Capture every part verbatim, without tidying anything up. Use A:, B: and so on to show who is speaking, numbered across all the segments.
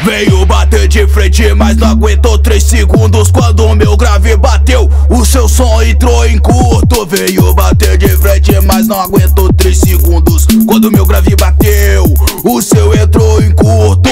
A: Veio bater de frente, mas não aguentou três segundos. Quando o meu grave bateu, o seu som entrou em curto. Veio bater de frente, mas não aguentou três segundos. Quando o meu grave bateu, o seu entrou em curto.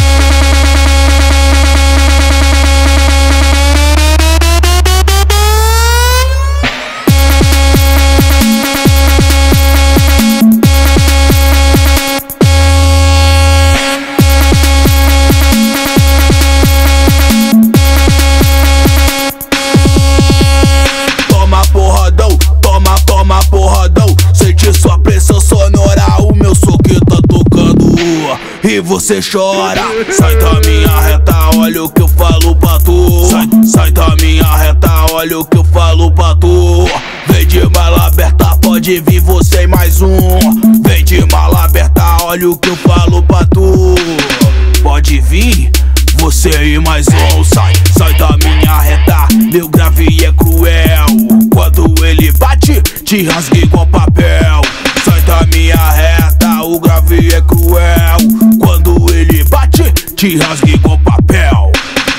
A: E você chora. Sai da minha reta, olha o que eu falo pra tu. Sai, sai da minha reta, olha o que eu falo pra tu. Vem de mala aberta, pode vir você e mais um. Vem de mala aberta, olha o que eu falo pra tu. Pode vir você e mais um. Sai, sai da minha reta, meu grave é cruel. Quando ele bate, te rasga igual papel. Sai da minha reta, o grave é cruel. Quando ele bate, te rasga igual papel.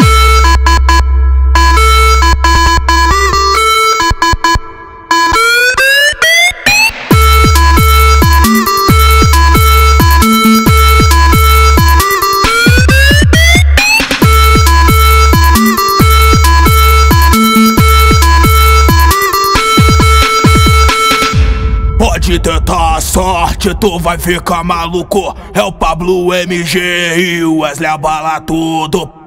A: Pode tentar a sorte, tu vai ficar maluco. É o Pablo M G e o Wesley abala tudo.